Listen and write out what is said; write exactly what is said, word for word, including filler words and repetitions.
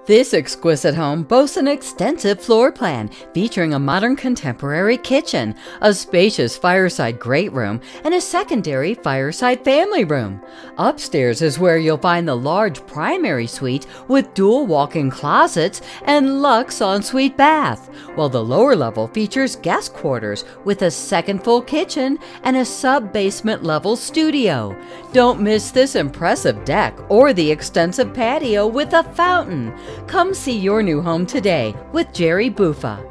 This exquisite home boasts an extensive floor plan featuring a modern contemporary kitchen, a spacious fireside great room, and a secondary fireside family room. Upstairs is where you'll find the large primary suite with dual walk-in closets and luxe ensuite bath, while the lower level features guest quarters with a second full kitchen and a sub-basement level studio. Don't miss this impressive deck or the extensive patio with a fountain. Come see your new home today with Jerry Buffa.